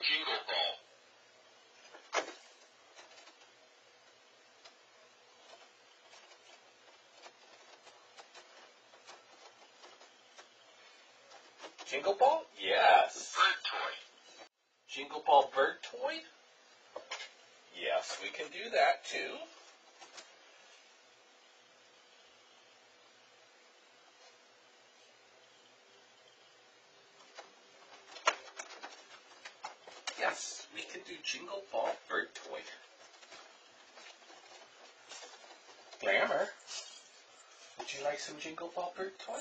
Jingle Ball. Jingle Ball? Yes. Bird Toy. Jingle Ball Bird Toy? Yes, we can do that too. Yes, we can do Jingle Ball Bird Toy. Glamour, would you like some Jingle Ball Bird Toy?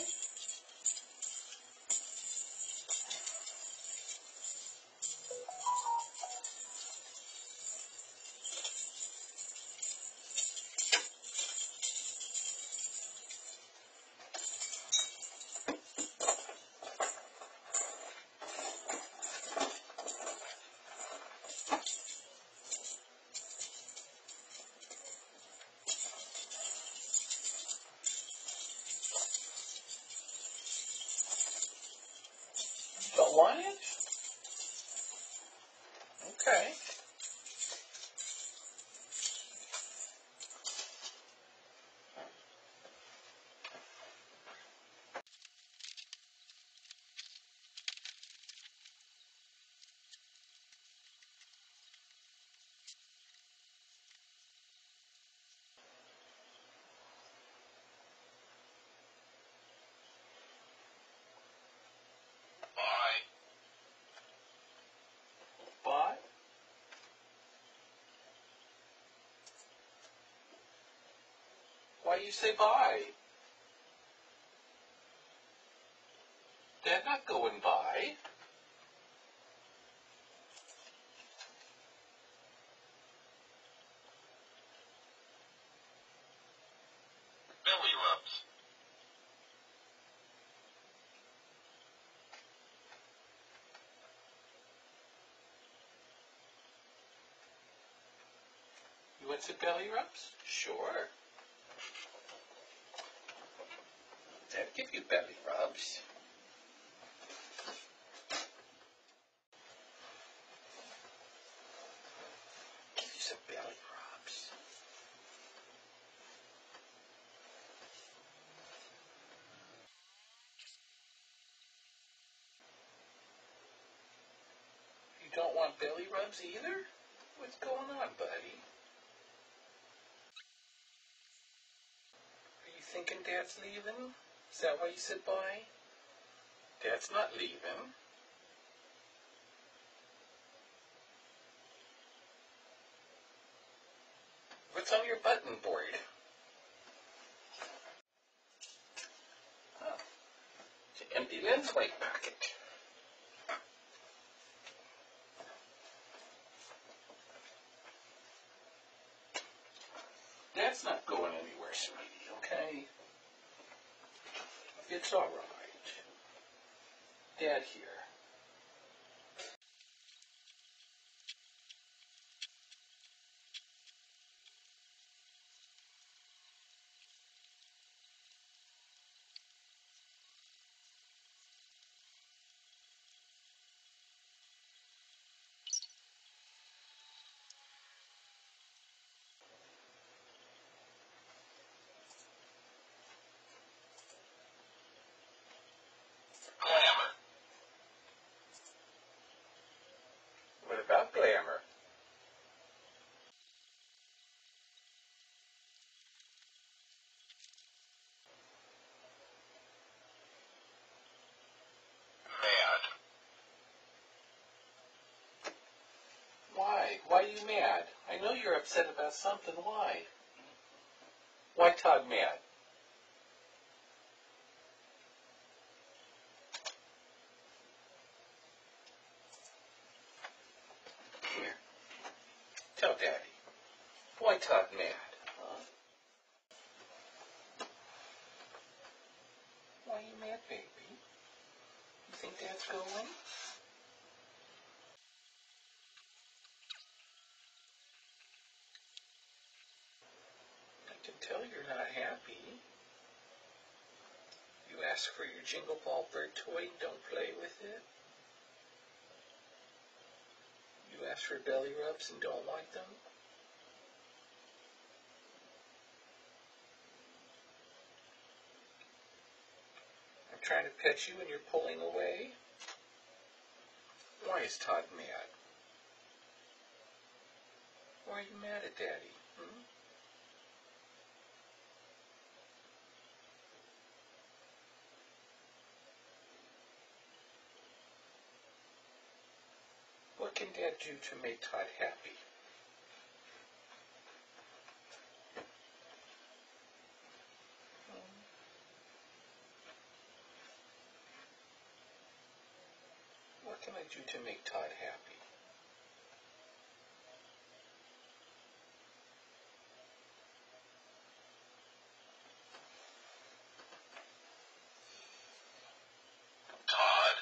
Don't want it? Okay. Bye. Bye. Why you say bye? They're not going by. Belly rubs. You want some belly rubs? Sure. Dad give you belly rubs. Give you some belly rubs. You don't want belly rubs either? What's going on, buddy? Are you thinking Dad's leaving? Is that why you said bye? Dad's not leaving. What's on your button board? Oh, it's an empty lens white packet. Dad's not going anywhere, sweetie, okay? It's all right. Dad here. Glamour. What about glamour? Mad. Why? Why are you mad? I know you're upset about something. Why? Why Todd mad? Here. Tell Daddy. Why Todd mad? Huh? Why you mad, baby? You think Dad's going? I can tell you're not happy. You ask for your Jingle Ball Bird Toy and don't play with it. ask for belly rubs and don't like them? I'm trying to pet you and you're pulling away? Why is Todd mad? Why are you mad at Daddy? What can Dad do to make Todd happy? What can I do to make Todd happy? Todd.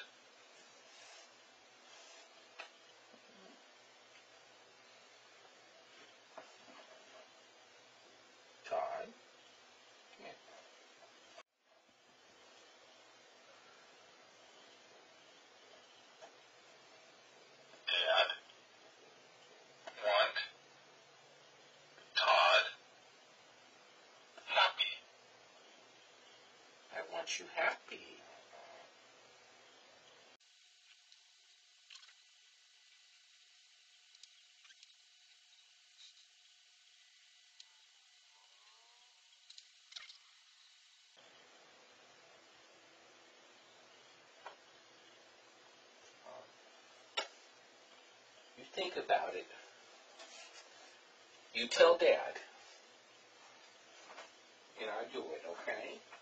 Todd? Come here. Dad. Want. Todd. Happy. I want you happy. You think about it. You tell Dad. And I'll do it, okay?